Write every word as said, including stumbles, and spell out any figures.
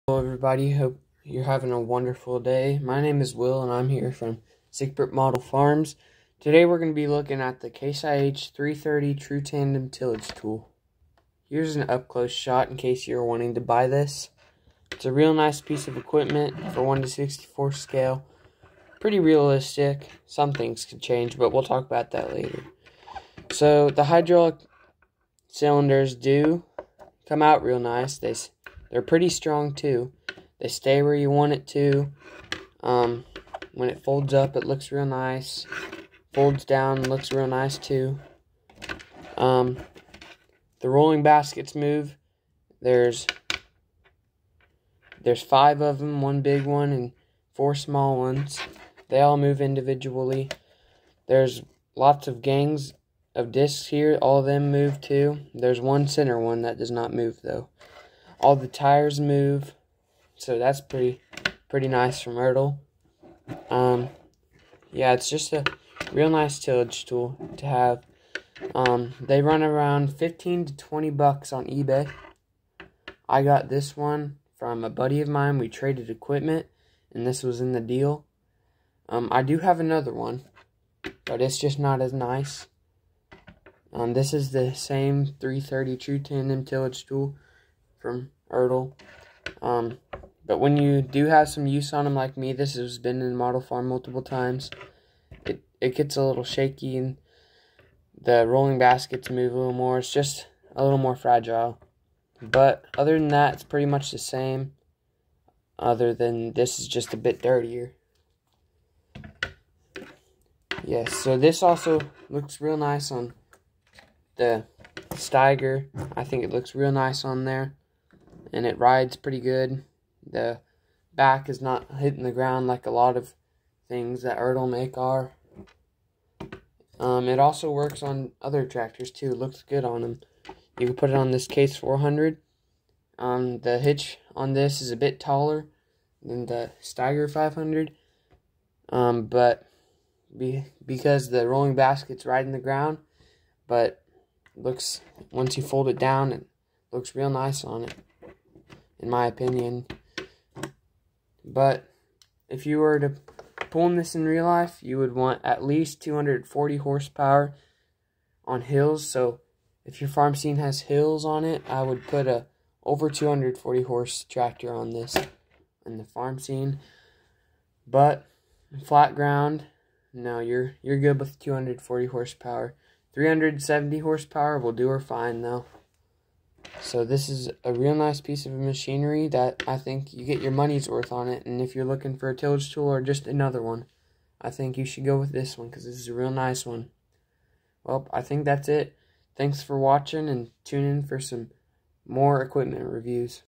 Hello everybody, hope you're having a wonderful day. My name is Will and I'm here from Sigbert Model Farms. Today we're going to be looking at the Case I H three thirty True Tandem Tillage Tool. Here's an up-close shot in case you're wanting to buy this. It's a real nice piece of equipment for one to sixty-four scale. Pretty realistic. Some things could change, but we'll talk about that later. So the hydraulic cylinders do come out real nice. They They're pretty strong too. They stay where you want it to. Um, when it folds up, it looks real nice. Folds down, looks real nice too. Um, the rolling baskets move. There's there's five of them, one big one and four small ones. They all move individually. There's lots of gangs of discs here. All of them move too. There's one center one that does not move though. All the tires move, so that's pretty pretty nice from Ertl. Um, yeah, it's just a real nice tillage tool to have. Um, they run around fifteen to twenty bucks on eBay. I got this one from a buddy of mine. We traded equipment, and this was in the deal. Um, I do have another one, but it's just not as nice. Um, this is the same three thirty True Tandem Tillage Tool from Ertl. Um, but when you do have some use on them like me, this has been in model farm multiple times, it, it gets a little shaky and the rolling baskets move a little more. It's just a little more fragile. But other than that, it's pretty much the same. Other than this is just a bit dirtier. Yes, so this also looks real nice on the Steiger. I think it looks real nice on there. And it rides pretty good. The back is not hitting the ground like a lot of things that Ertl make are. Um, it also works on other tractors too. It looks good on them. You can put it on this Case four hundred. Um, the hitch on this is a bit taller than the Steiger five hundred. Um, but be, because the rolling basket's riding the ground, but looks once you fold it down, it looks real nice on it, in my opinion. But if you were to pull this in real life, you would want at least two hundred forty horsepower on hills. So if your farm scene has hills on it, I would put a over two hundred forty horse tractor on this in the farm scene. But flat ground, no, you're you're good with two hundred forty horsepower. three hundred seventy horsepower will do her fine though. So this is a real nice piece of machinery that I think you get your money's worth on it. And if you're looking for a tillage tool or just another one, I think you should go with this one because this is a real nice one. Well, I think that's it. Thanks for watching and tune in for some more equipment reviews.